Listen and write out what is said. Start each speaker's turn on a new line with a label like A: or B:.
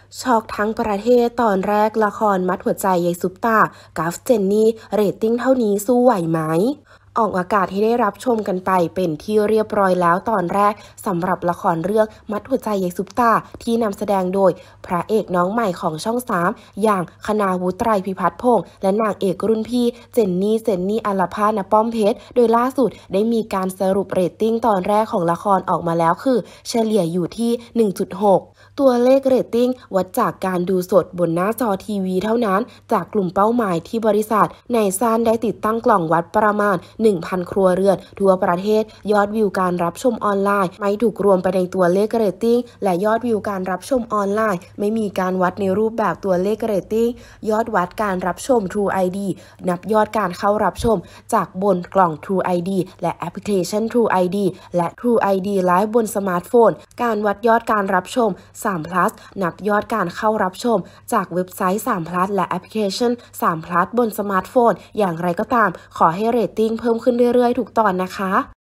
A: ช็อกทั้งประเทศตอนแรกละครมัดหัวใจยายซุปตากัฟเจนนี่เรตติ้งเท่านี้สู้ไหวไหมออกอากาศให้ได้รับชมกันไปเป็นที่เรียบร้อยแล้วตอนแรกสำหรับละครเรื่องมัดหัวใจยายซุปตาที่นำแสดงโดยพระเอกน้องใหม่ของช่อง3อย่างคณาวุฒิไตรพิพัฒน์พงษ์และนางเอกรุ่นพี่เจนนี่อัลภาณป้อมเพชรโดยล่าสุดได้มีการสรุปเรตติ้งตอนแรกของละครออกมาแล้วคือเฉลี่ยอยู่ที่ 1.6 ตัวเลขเรตติ้งวัดจากการดูสดบนหน้าจอทีวีเท่านั้นจากกลุ่มเป้าหมายที่บริษัทในซ่านได้ติดตั้งกล่องวัดประมาณ 1,000 ครัวเรือนทั่วประเทศยอดวิวการรับชมออนไลน์ไม่ถูกรวมไปในตัวเลขเรตติ้งและยอดวิวการรับชมออนไลน์ไม่มีการวัดในรูปแบบตัวเลขเรตติ้งยอดวัดการรับชม True ID นับยอดการเข้ารับชมจากบนกล่อง True ID และแอปพลิเคชัน True ID และ True ID Live บนสมาร์ทโฟนการวัดยอดการรับชม3 plus นับยอดการเข้ารับชมจากเว็บไซต์3 plus และแอปพลิเคชัน3 plus บนสมาร์ทโฟนอย่างไรก็ตามขอให้เรตติ้งเพิ่มขึ้นเรื่อยๆทุกตอนนะคะ